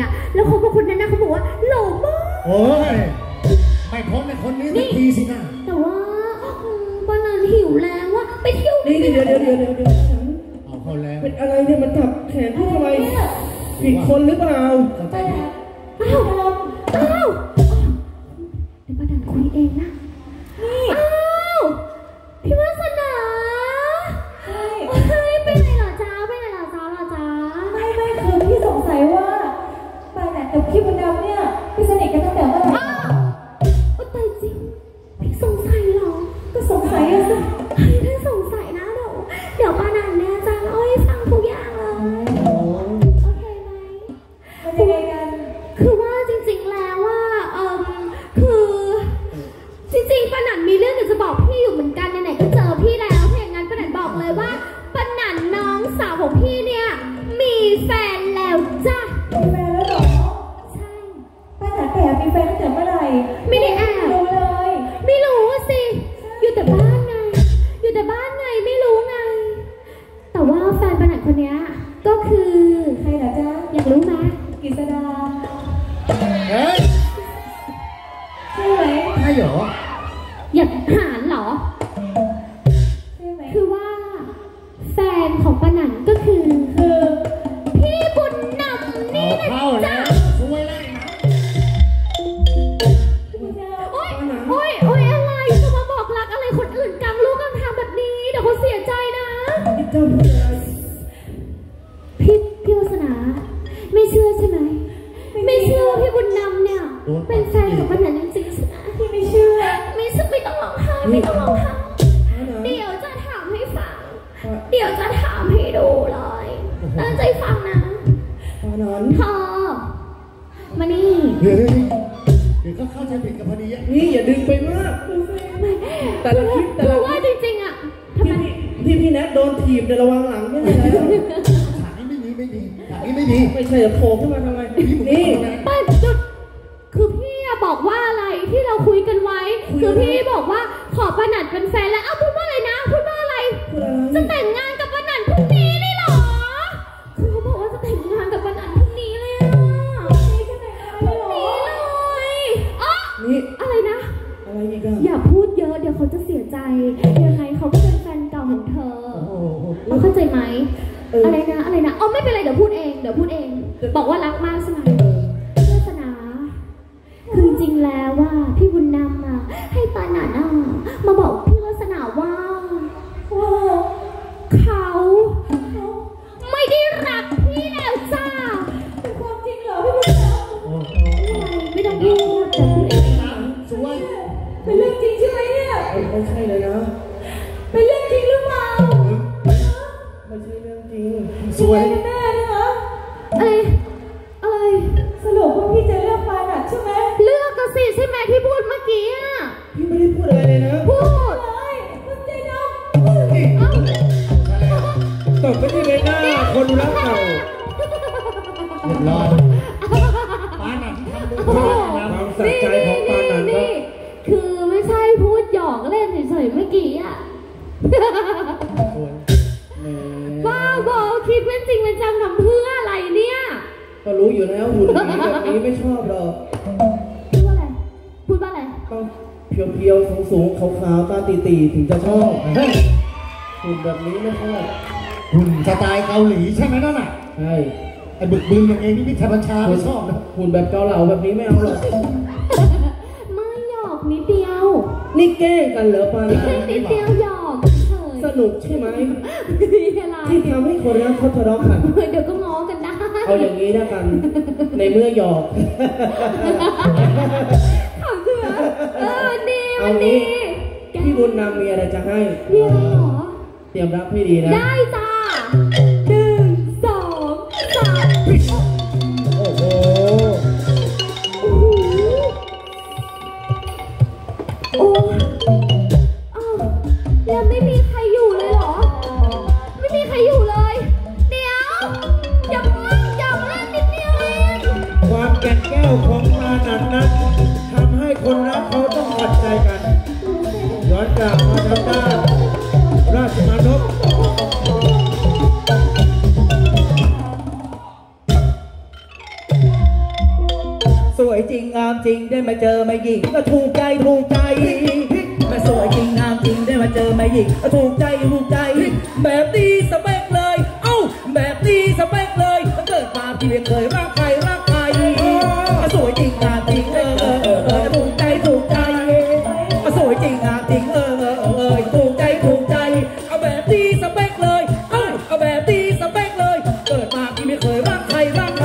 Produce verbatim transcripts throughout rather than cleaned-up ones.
อ่ะแล้วเขาบอกคนนั้นนะเขาบอกว่าหล่อมากโอ้ยไม่พ้นในคนนี้สักทีสินะแต่ว่าป้านันหิวแล้วว่าไปเที่ยวนี่เดี๋ยวเดี๋ยวเดี๋ยวเดี๋ยวเดี๋ยวเอาเขาแล้วเป็นอะไรเนี่ยมันจับแขนพี่ทำไมผิดคนหรือเปล่าอ้าวอ้าวเดี๋ยวป้านันคุยเองนะอ้าวพี่วาสนาเฮ้ยไปไหนเหรอจ้าไปไหนเหรอจ้าเหรอจ้าไม่ไม่คือพี่สงสัยว่าป้านันกับพี่บุญดำเนี่ยพี่สนิทกันตั้งแต่เมื่อไหร่อ้าวตายจริงพี่สงสัยเหรอก็สงสัยอะสิเฮ้ยถ้าสงสัยนะเดี๋ยวเดี๋ยวป้านันเนี่ยจะเล่าให้ฟังทุกอย่างเลยโอเคไหมมันยังไงกันคือว่าจริงๆแล้วว่าเอ่อคือจริงๆป้านันมีเรื่องอยากจะบอกพี่อยู่เหมือนกันไหนๆก็เจอพี่แล้วถ้าอย่างนั้นป้านันบอกเลยว่าป้านันน้องสาวของพี่เนี่ยมีแฟนแล้วจ้ะมีแฟนแล้วเหรอใช่ป้านันแอบมีแฟนตั้งแต่เมื่อไหร่ไม่ได้แอบรู้เลยไม่รู้สิอยู่แต่บ้านไงอยู่แต่บ้านไงไม่รู้ไงแต่ว่าแฟนป้านันคนนี้ก็คือใครเหรอจ๊ะอยากรู้ไหมกฤษดาเฮ้ยใช่ไหมใช่เหรออยากหารเหรอใช่ไหมคือว่าแฟนของป้านันก็คือคือพี่บุญนำนี่นะจ๊ะช่วยเลยนะโอ๊ยโอ๊ยโอ๊ยอะไรจะมาบอกรักอะไรคนอื่นกลางลูกกลางทางแบบนี้เดี๋ยวเขาเสียใจนะพี่พี่วาสนาไม่เชื่อใช่ไหมไม่เชื่อพี่บุญนำเนี่ยเป็นแฟนกับป้านันจริงๆใช่ไหมพี่ไม่เชื่อไม่เชื่อไม่ต้องร้องไห้ไม่ต้องร้องไห้เดี๋ยวจะถามให้ฟังเดี๋ยวจะถามให้ดูเลยตั้งใจฟังนะเธอมานี่เฮ้ยเดี๋ยวก็เข้าใจผิดกับพอดีอ่ะนี่อย่าดึงไปมากแต่ละคลิปแต่ละว่าจริงๆอ่ะพี่พี่พี่แนทโดนถีบในระวังหลังเนี่ยแล้วฉากนี้ไม่ดีไม่ดีฉากนี้ไม่ดีไม่ใช่โผล่ขึ้นมาทำไมนี่ป้าจุดคือพี่บอกว่าอะไรที่เราคุยกันไว้คือพี่บอกว่าขอป้านันเป็นแฟนแล้วอ้าวพูดว่าอะไรนะพูดว่าอะไรจะแต่งงานกับป้านันพรุ่งนี้เลยเหรอคือเขาบอกว่าจะแต่งงานกับป้านันพรุ่งนี้เลยอ่ะพรุ่งนี้เลยอ๋อนี่อะไรนะอะไรอีกอ่ะอย่าพูดเยอะเดี๋ยวเขาจะเสียใจยังไงเขาก็เป็นแฟนเก่าของเธอเราเข้าใจไหมอะไรนะอะไรนะอ๋อไม่เป็นไรเดี๋ยวพูดเองเดี๋ยวพูดเองบอกว่ารักมากใช่ไหมวาสนาคือจริงแล้วว่าพี่บุญนำอ่ะให้ป้านันอ่ะมาบอกพี่วาสนาว่าว่าเขาไม่ได้รักพี่แล้วจ้าเป็นความจริงเหรอพี่บุญนำไม่ต้องพูดแต่พูดเองสวยเป็นเรื่องจริงใช่ไหมเนี่ยไม่ใช่เลยนะเป็นเรื่องจริงหรือเปล่าไม่ใช่เรื่องจริงสวยแน่นะคะอะไรอะไรสรุปว่าพี่จะเลือกป้านันใช่ไหมเลือกก็สิใช่ไหมที่พูดเมื่อกี้อ่ะพี่ไม่ได้พูดอะไรเลยนะพูดเลยพูดใจดำตบไปที่ใบหน้าคนรักเก่าเรียบร้อยป้านันทำมือความสะใจของป้านันครับคือไม่ใช่พูดหยอกเล่นเฉยๆเมื่อกี้อ่ะบ้าบอคิดเป็นจริงเป็นจังทำเพื่ออะไรเนี่ยก็รู้อยู่แล้วหุ่นแบบนี้ไม่ชอบหรอกพูดว่าอะไรพูดว่าอะไรต้องเพียวๆสูงๆขาวๆตาตีๆถึงจะชอบหุ่นแบบนี้ไม่ชอบหุ่นสไตล์เกาหลีใช่ไหมนั่นน่ะใช่ไอ้บึกบึนอย่างเองนี่พิธบัญชาไม่ชอบนะหุ่นแบบเกาเหลาแบบนี้ไม่เอาหรอกไม่หยอกนิดเดียวนี่แกล้งกันเหรอปานันนิดเดียวหยอกสนุกใช่ไหมที่ทำให้คนรักเขาทะเลาะกันเดี๋ยวก็ง้อกันได้เอาอย่างนี้นะกันในเมื่อหยอกขำเถื่อเออดีวันนี้พี่บุญนำมีอะไรจะให้มีอะไรหรอเตรียมรับให้ดีนะได้จ้าหนึ่งสองสามโอ้โหโอ้อ้าวแล้วไม่มีใครอยู่เลยเหรอไม่มีใครอยู่เลยเดี๋ยวอย่าเพิ่งอย่าเล่นนิดเดียวเองความแก่นแก้วของป้านันนั้นทำให้คนรักเขาต้องขัดใจกันย้อนกลับมาทางด้านราชมานพามจริงได้มาเจอแม่หญิงก็ถูกใจถูกใจแม่สวยจริงงามจริงได้มาเจอแม่หญิงก็ถูกใจถูกใจแบบนี้สเปคเลยเอ้าแบบนี้สเปคเลยเกิดมาพี่ไม่เคยรักใครรักใครสวยจริงงามจริงเออเออเออเออถูกใจถูกใจสวยจริงงามจริงเออเออเออถูกใจถูกใจเอาแบบนี้สเปคเลยเอ้าเอาแบบนี้สเปคเลยเกิดมาพี่ไม่เคยรักใครรักใคร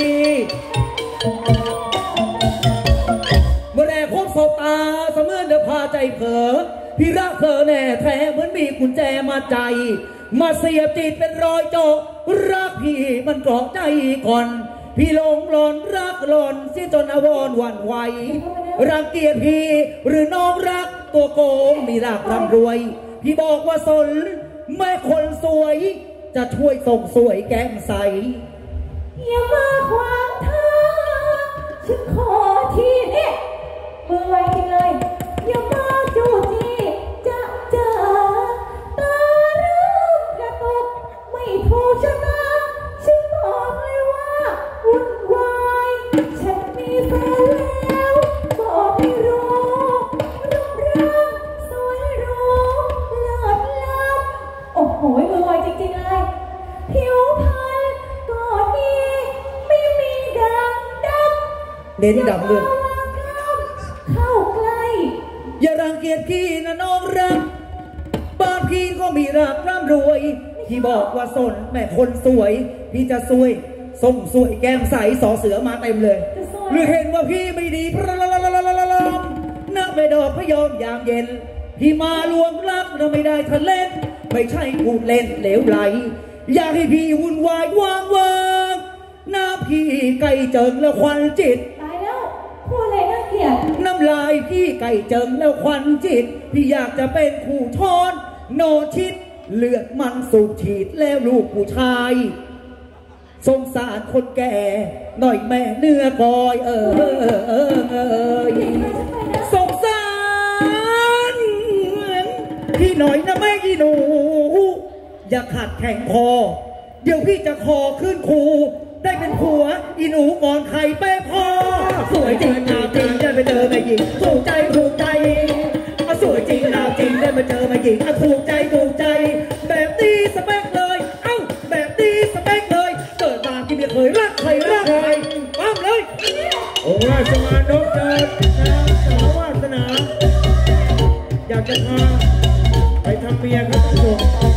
เมื่อแรกพบสบตาเสมือนเดือพาใจเผลอพี่รักเธอแน่แท้เหมือนมีกุญแจมาใจมาเสียบจิตเป็นรอยเจาะรักพี่มันเกาะใจก่อนพี่หลงหลอนรักหลอนเสียจนอวรหวั่นไหวรังเกียจพี่หรือน้องรักตัวโกงมีรักร่ำรวยพี่บอกว่าสนแม่คนสวยจะช่วยส่งสวยแก้มใสอย่ามาขวางทางฉันขอทีนี่มือไวจริงเลยอย่ามาจูจี้จะเจอตาเริ่มกระตุกไม่ถูกชะตาฉันบอกเลยว่าวุ่นวายฉันมีแฟนแล้วบอกให้รู้รูปร่างสวยหรูเลิศล้ำโอ้โหมือไวจริงๆเลยผิวพรรณก็ดีไม่มีด่างดำเน้นดำเลยเข้าใกล้อย่ารังเกียจพี่นะน้องรักบางพี่ก็มีรักร่ำรวยพี่บอกว่าสนแม่คนสวยพี่จะสวยส่งสวยแก้มใสสอเสือมาเต็มเลยหรือเห็นว่าพี่ไม่ดีพระละละละละละละนักไม่ดอกพยอมยามเย็นพี่มาลวงรักเราไม่ได้ทะเล่นไม่ใช่พูดเล่นเหลวไหลอยากให้พี่วุ่นวายวางวางหน้าพี่ไก่เจิงแล้วควันจิตตายแล้วพูดอะไรน่าเกลียดน้ำลายพี่ไก่เจิงแล้วควันจิตพี่อยากจะเป็นคู่ช้อนโนชิดเลือดมันสูบฉีดแล้วลูกผู้ชายสงสารคนแก่หน่อยแม่เนื้อกอยเออเออเออเออสงสารพี่หน่อยนะแม่อีหนูอย่าขัดแข่งคอเดี๋ยวพี่จะคอขึ้นคูได้เป็นผัวอีหนูก่อนใครไปพอสวยจริงงามจริงได้ไปเจอแม่หญิงถูกใจถูกใจสวยจริงงามจริงได้มาเจอแม่หญิงถูกใจถูกใจแบบนี้สเปคเลยเอ้าแบบนี้สเปคเลยเกิดมาที่ไม่เคยรักใครรักใครปั้มเลยองค์ราชมานพเดินนางสาววาสนาอยากจะพาไปทำเมียครับทุกคน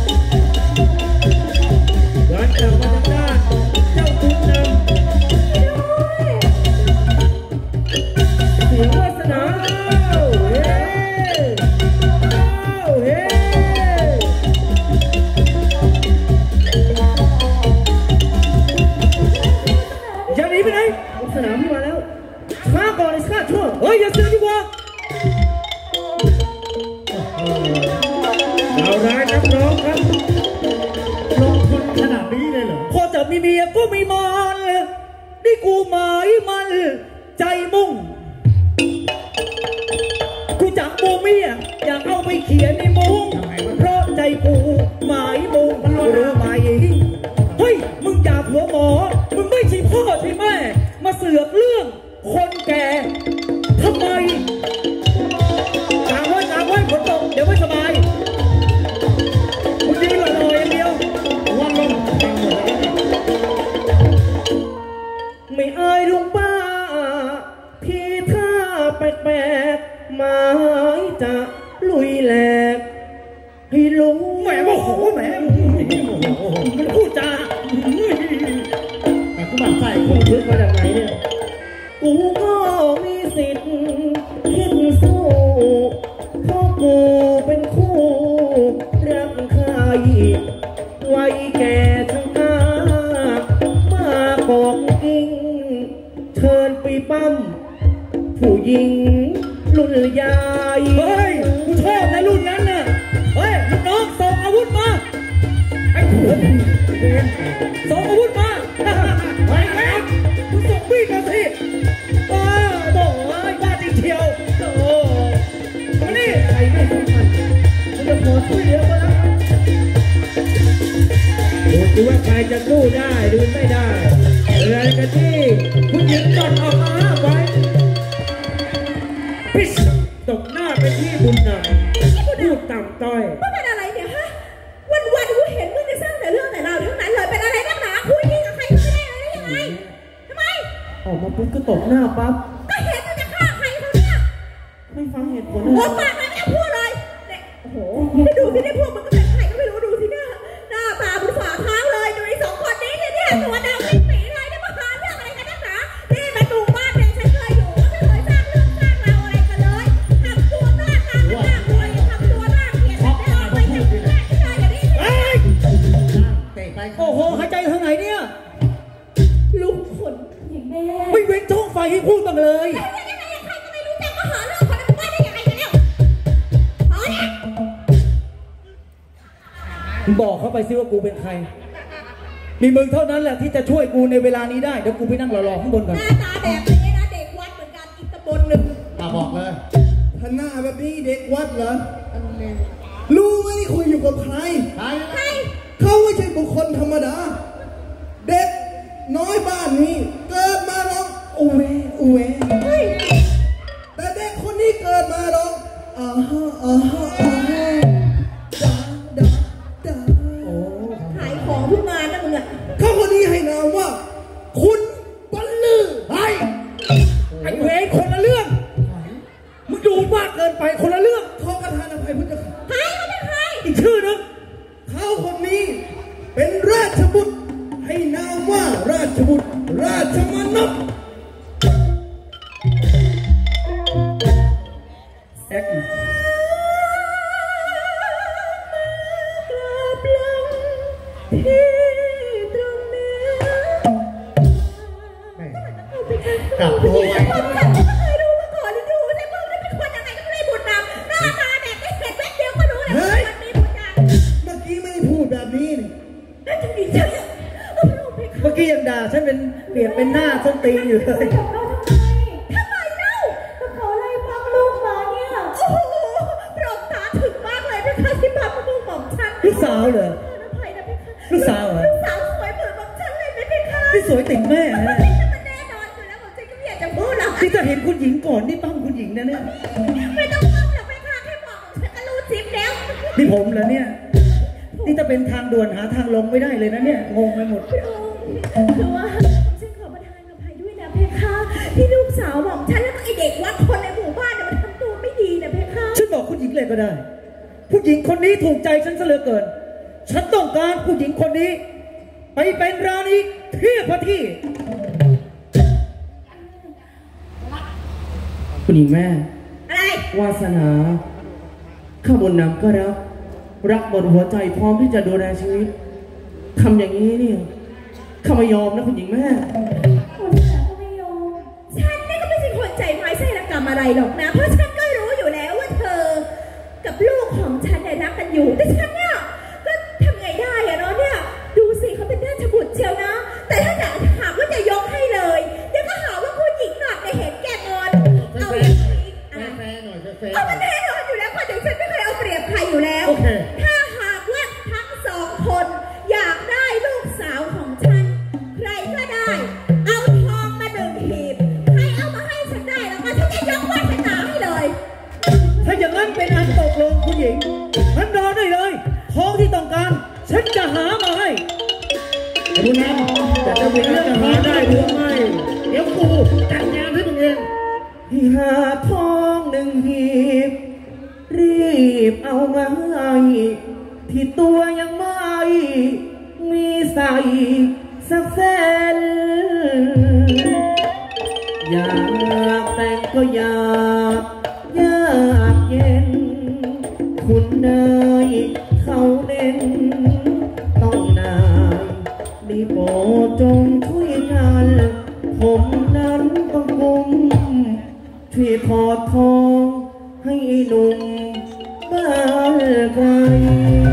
หลังจากมาทางด้านเจ้าคุณนำเสียงวาสนาเฮ้เฮ้อย่าหนีไปไหนวาสนาพี่มาแล้วข้าก่อนไอ้ข้าชั่วเฮ้ยอย่าเสือกดีกว่าเราร้ายนักร้องครับลงทุนขนาดนี้เลยเหรอพอจะมีเมียก็ไม่มันนี่กูหมายมันใจมุ่งกูจักโมเมียอยากเอาไปเขียนในมุ้งเพราะใจกูหมายมุ้งรู้ไหมเฮ้ยมึงอยากหัวหมอมึงไม่ใช่พ่อใช่แม่มาเสือกเรื่องคนแก่ทำไมจางไว้จางไว้ฝนตกเดี๋ยวไม่สบายมึงยืนลอยอย่างเดียววันลงไม่อายลุงป้าพี่ท่าแปลกๆหมายจะลุยแหลกให้ลุงแหมโมโหแหมมันพูดจาแต่กูมันใส่คนคิดมาจากไหนเนี่ยกูก็มีสิทธิ์คิดสู้เพราะกูเป็นคู่รักใครไว้แก่ทั้งตามากอกกิ้งเชิญไปปั้มผู้หญิงรุ่นใหญ่เฮ้ยกูชอบในรุ่นนั้นน่ะเฮ้ยลูกน้องส่งอาวุธมาไอ้ผัวส่งอาวุธมาไปแล้วกูส่งพี่มาสิว้าโถ่ว่าจริงเชียวโอ้มานี่ใครไม่สำคัญกูจะขอช่วยเหลือมาแล้วดูว่าใครจะสู้ได้ดูไม่ได้อะไรกันที่ผู้หญิงก่อนออกมาไว้ต่ำต้อยมึงเป็นอะไรเนี่ยฮะวันวันกูเห็นมึงจะสร้างแต่เรื่องแต่ราวทั้งนั้นเลยเป็นอะไรนักหนาคุยดีกับใครก็ไม่ได้เลยได้ยังไงทำไมออกมาปุ๊บก็ตบหน้าปั๊บก็เห็นมึงจะฆ่าใครเขาเนี่ยไม่ฟังเหตุผลหัวเลยปากมันไม่พูดเลยเนี่ยโอ้โหไปดูที่ได้พวกมันก็เป็นใครก็ไม่รู้ดูที่หน้าหน้าตาบนฝ่าเท้าเลยดูไอ้สองคนนี้เนี่ยเนี่ยตัวดำเป็นสีเลยเนี่ยมาหาเรื่องอะไรกันนักหนานี่มาดูบ้านเนี่ยฉันเคยอยู่ก็ไม่เคยสร้างเรื่องสร้างราวอะไรกันเลยทำตัวหน้าตาหน้าควยทำตัวหน้าเกลียดแบบนี้เอาไปจากที่แรกที่ได้อย่างนี้เฮ้ยเตะไปโอ้โหหายใจทางไหนเนี่ยลุกขนอย่างแม่ไม่เว้นช่องไฟให้พูดบ้างเลยใครก็ไม่รู้จักมาหาเรื่องคนในบ้านได้ยังไงกันเนี่ยอ๋อเนี่ยบอกเขาไปซิว่ากูเป็นใคร มีมึงเท่านั้นแหละที่จะช่วยกูในเวลานี้ได้ เดี๋ยวกูไปนั่งรอๆข้างบนก่อนหน้าตาแบบนี้นะเด็กวัดเหมือนกันอีกตำบลหนึ่งอ่ะบอกเลยท่านหน้าแบบนี้เด็กวัดเหรอรู้ไหมนี่คุยอยู่กับใครใครเขาไม่ใช่บุคคลธรรมดา เด็กน้อยบ้านนี้เกิดมาร้องอูเวอูเวเฮ้ยแต่เด็กคนนี้เกิดมาร้องอ่าฮะอ่าฮะอ่าฮะดาดาดาโอ้ขายของทุกงานนะมึงอะเขาคนนี้ให้นามว่า คุณบรรลือไอ้ไอ้เวรคนละเรื่อง มึงดูมากเกินไปคนละเรื่องขอกระทานอภัยพุทธค่ะใครเขาเป็นใครอีกชื่อนึงเขาคนนี้เป็นราชบุตรให้นามว่าราชบุตรราชมนพแอคกราบลงที่ตรงนี้กลับตัวไว้ผมก็ไม่เคยรู้มาก่อนเลยดูสิมึงนี่เป็นคนยังไงก็ไม่ได้บุญนำหน้าตาแบบไม่เห็นแว๊บเดียวก็รู้เลยว่ามันมีบุญนำเมื่อกี้ไม่ได้พูดแบบนี้นี่แล้วจะดีใจเอาไปเอาไปเมื่อกี้ยังด่าฉันเป็นเปลี่ยนเป็นหน้าส้นตีนอยู่เลยทำไมทำไมเล่าก็เขาไล่ฟังลูกมาเนี่ยโอ้โหโปรดตาถึงมากเลยนะคะที่พามาดูของฉันลูกสาวเหรออภัยนะเพคะลูกสาวเหรอลูกสาวสวยเหมือนของฉันเลยไหมเพคะที่สวยติดแม่นะมันแน่นอนอยู่แล้วผมจะก็ไม่อยากจะพูดหรอกที่จะเห็นคุณหญิงก่อนนี่ปั้มคุณหญิงนะเนี่ยไม่ต้องฟังหรอกเพคะแค่บอกของฉันก็รู้จิ๊บแล้วนี่ผมเหรอเนี่ย นี่จะเป็นทางด่วนหาทางลงไม่ได้เลยนะเนี่ย งงไปหมดพระองค์คือว่าฉันขอประทานอภัยด้วยนะเพคะที่ลูกสาวบอกฉันแล้วก็ไอเด็กวัดคนในหมู่บ้านเนี่ยมันทำตัวไม่ดีนะเพคะฉันบอกคุณหญิงเลยก็ได้ ผู้หญิงคนนี้ถูกใจฉันซะเหลือเกิน ฉันต้องการผู้หญิงคนนี้ ไปเป็นราณีเทียบพระที่คุณหญิงแม่อะไรวาสนาข้าบนนำก็รัก รักหมดหัวใจพร้อมที่จะดูแลชีวิตทำอย่างนี้เนี่ยข้าไม่ยอมนะคุณหญิงแม่คนฉันก็ไม่ยอมฉันนี่ก็ไม่ใช่คนใจไม้ไส้ระกรรมอะไรหรอกนะ เพราะฉันก็รู้อยู่แล้วว่าเธอ กับลูกของฉันเนี่ยรักกันอยู่ แต่ฉันเนี่ยก็ทำไงได้อะเนาะเนี่ย ดูสิเขาเป็นราชบุตรเชียวนะ แต่ถ้าจะหากว่าจะยกให้เลยเดี๋ยวก็หาว่าผู้หญิงหนอดในเห็นแก่เงินเอาอย่างนี้อ่ะแฟร์หน่อยแฟร์เอามันแน่นอนอยู่แล้วค่ะเดี๋ยวฉันไม่เคยเอาเปรียบใครอยู่แล้วโอเคถ้าหากว่าทั้งสองคนอยากได้ลูกสาวของฉัน ใครก็ได้ เอาทองมาหนึ่งหีบใครเอามาให้ฉันได้แล้วก็ฉันจะยกวาสนาให้เลยถ้าอย่างนั้นเป็นอันตกลงคุณหญิงฉันรอได้เลยท้องที่ต้องการ ฉันจะหามาให้คุณน้ำจะจะเป็นเรื่องจะหาได้หรือไม่ เดี๋ยวกูจัดงานให้มึงเองหาทองหนึ่งหีบ รีบเอามาให้ที่ตัวยังไม่มีใส่สักเส้นอยากแต่งก็อยากยากเย็น คุณนายเขาเน้นต้องนายได้โปรดจงช่วยกันผมนั้นต้องกุมช่วยถอดทองให้หนุ่มบ้านไกล